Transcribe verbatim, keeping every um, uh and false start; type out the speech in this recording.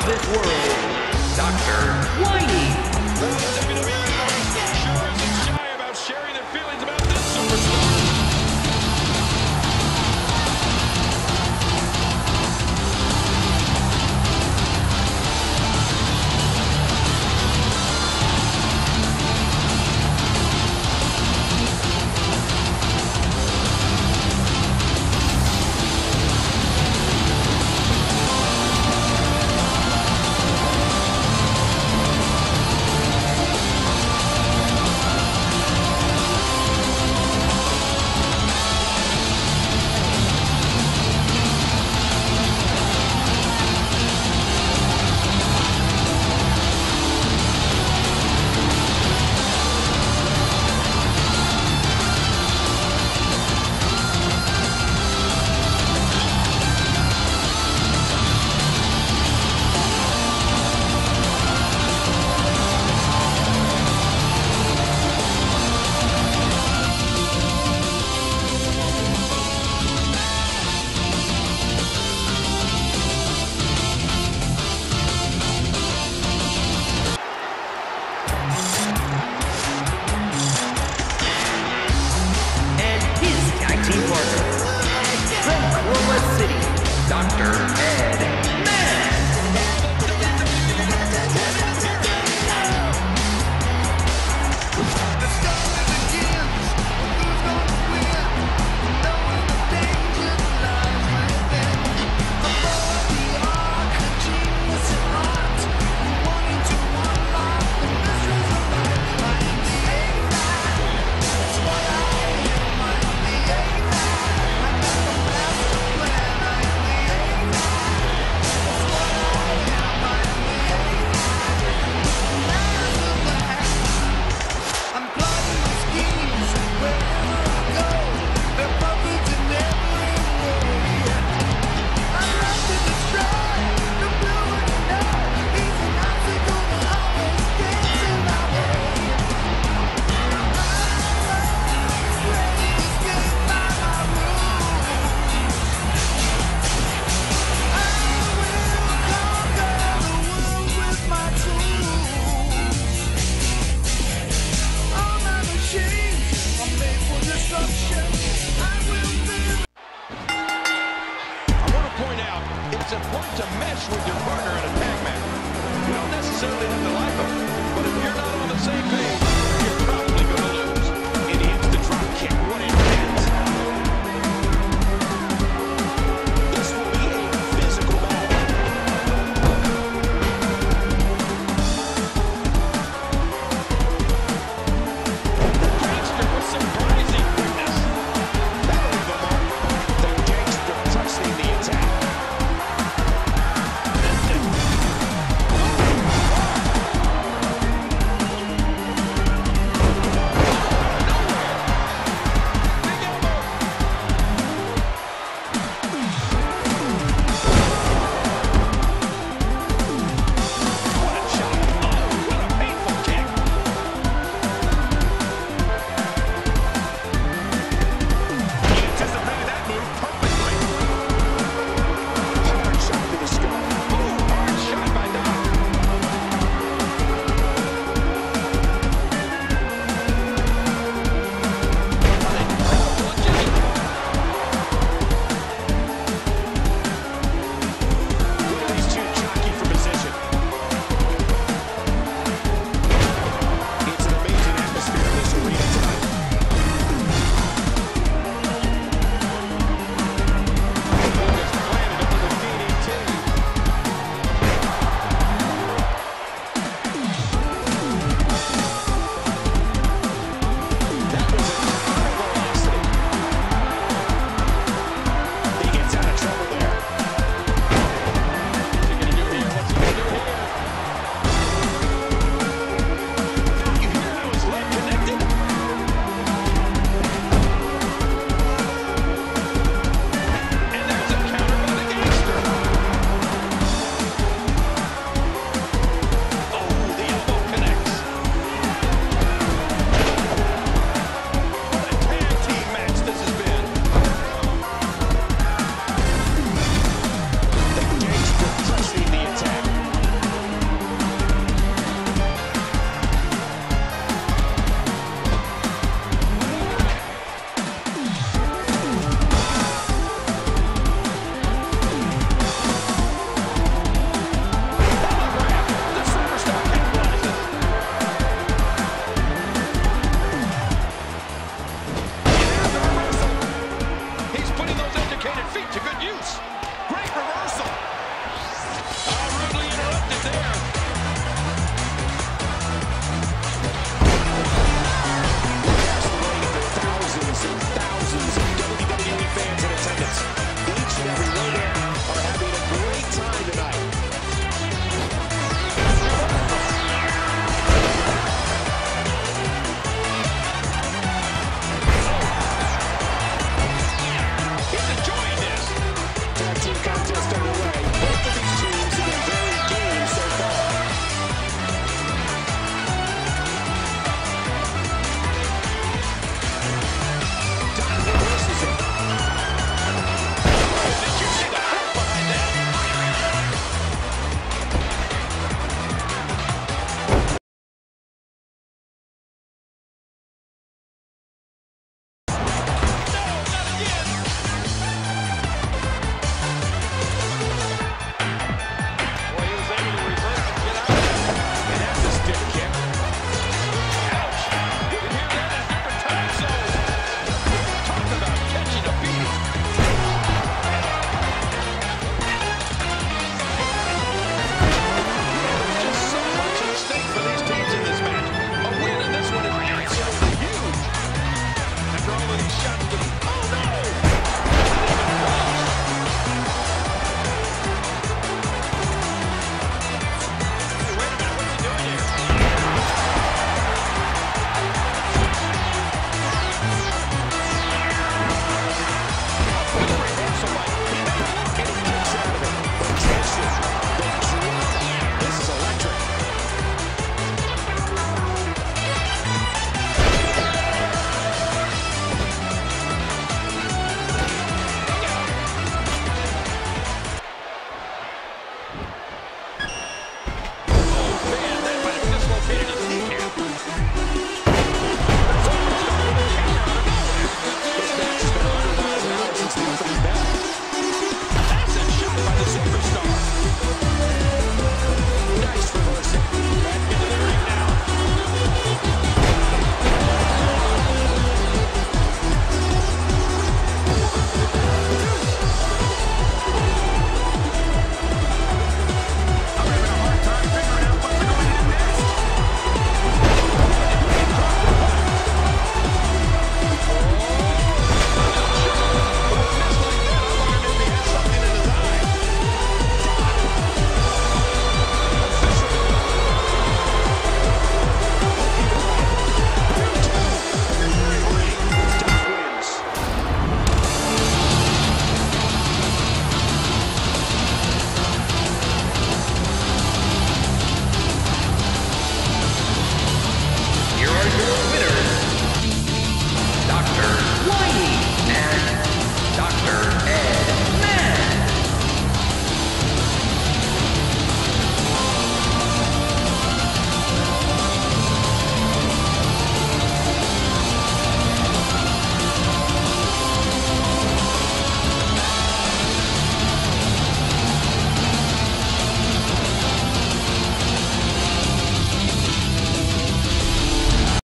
this world, Doctor Whitey. The W W E Universe sure isn't shy about sharing their feelings about this superstar. Doctor Ed Mann. The story begins with who's gonna win, knowing the danger lies within. Above the arc, a genius at heart, wanting to unlock the mysteries of life. I am the A-Man, that's what I am. I am the A-Man, I got the master plan. I am the A-Man, that's what I am. I am the A-Man, master plan. I'm plotting my schemes wherever I go. They're perfect in every way. I love to destroy the blue and the know. He's an obstacle that always gets in my way. I'm ready to escape by my rules. I will conquer the world with my tools. I'm a machine, I'm made for destruction. I will live. I want to point out, it's important to mesh with your partner.